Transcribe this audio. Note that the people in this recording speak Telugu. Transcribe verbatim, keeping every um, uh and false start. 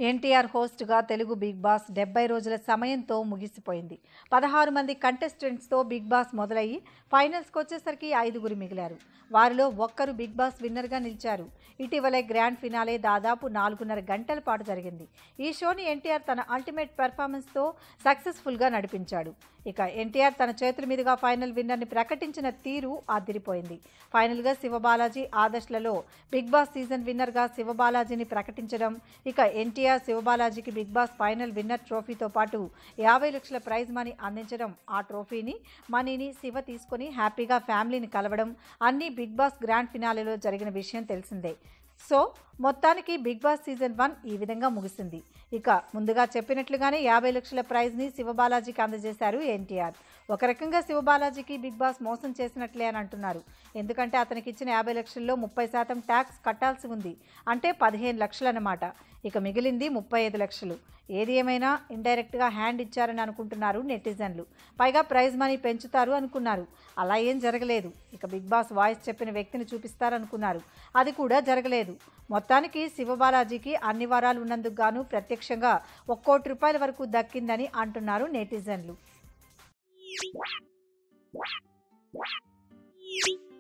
ఎన్టీఆర్ హోస్ట్గా తెలుగు బిగ్ బాస్ డెబ్బై రోజుల సమయంతో ముగిసిపోయింది. పదహారు మంది కంటెస్టెంట్స్తో బిగ్ బాస్ మొదలయ్యి ఫైనల్స్కి వచ్చేసరికి ఐదుగురు మిగిలారు. వారిలో ఒక్కరు బిగ్ బాస్ విన్నర్గా నిలిచారు. ఇటీవలే గ్రాండ్ ఫినాలే దాదాపు నాలుగున్నర గంటల పాటు జరిగింది. ఈ షోని ఎన్టీఆర్ తన అల్టిమేట్ పెర్ఫార్మెన్స్తో సక్సెస్ఫుల్గా నడిపించాడు. ఇక ఎన్టీఆర్ తన చేతుల మీదుగా ఫైనల్ విన్నర్ని ప్రకటించిన తీరు అదిరిపోయింది. ఫైనల్గా శివబాలాజీ ఆదర్శ్లలో బిగ్ బాస్ సీజన్ విన్నర్గా శివబాలాజీని ప్రకటించడం, ఇక ఎన్టీఆర్ శివబాలాజీకి బిగ్ బాస్ ఫైనల్ విన్నర్ ట్రోఫీతో పాటు యాభై లక్షల ప్రైజ్ మనీ అందించడం, ఆ ట్రోఫీని మనీని శివ తీసుకొని హ్యాపీగా ఫ్యామిలీని కలవడం అన్నీ బిగ్ బాస్ గ్రాండ్ ఫినాలేలో జరిగిన విషయం తెలిసిందే. సో మొత్తానికి బిగ్ బాస్ సీజన్ వన్ ఈ విధంగా ముగిసింది. ఇక ముందుగా చెప్పినట్లుగానే యాభై లక్షల ప్రైజ్ని శివబాలాజీకి అందజేశారు ఎన్టీఆర్. ఒక రకంగా శివబాలాజీకి బిగ్ బాస్ మోసం చేసినట్లే అని అంటున్నారు. ఎందుకంటే అతనికి ఇచ్చిన యాభై లక్షల్లో ముప్పై శాతం ట్యాక్స్ కట్టాల్సి ఉంది. అంటే పదిహేను లక్షలు అన్నమాట. ఇక మిగిలింది ముప్పై ఐదు లక్షలు. ఏది ఏమైనా ఇండైరెక్ట్గా హ్యాండ్ ఇచ్చారని అనుకుంటున్నారు నెటిజన్లు. పైగా ప్రైజ్ మనీ పెంచుతారు అనుకున్నారు. అలా ఏం జరగలేదు. ఇక బిగ్ బాస్ వాయిస్ చెప్పిన వ్యక్తిని చూపిస్తారనుకున్నారు. అది కూడా జరగలేదు. మొత్తానికి శివబాలాజీకి అన్ని వారాలు ఉన్నందుకు గాను ప్రత్యక్షంగా ఒక కోటి రూపాయల వరకు దక్కిందని అంటున్నారు నెటిజన్లు.